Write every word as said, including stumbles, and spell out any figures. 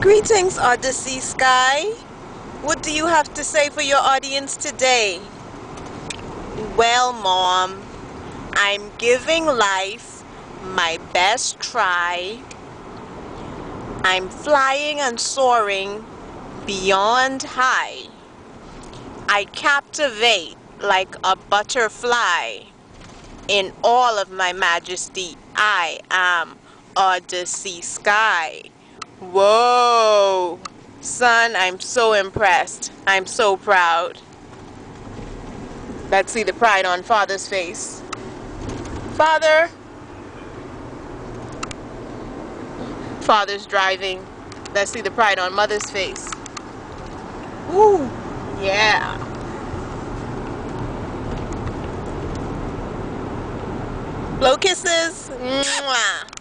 Greetings, Audessy Sky. What do you have to say for your audience today? Well, Mom, I'm giving life my best try. I'm flying and soaring beyond high. I captivate like a butterfly. In all of my majesty, I am Audessy Sky. Whoa! Son, I'm so impressed. I'm so proud. Let's see the pride on Father's face. Father! Father's driving. Let's see the pride on Mother's face. Woo! Yeah! Blow kisses! Mwah.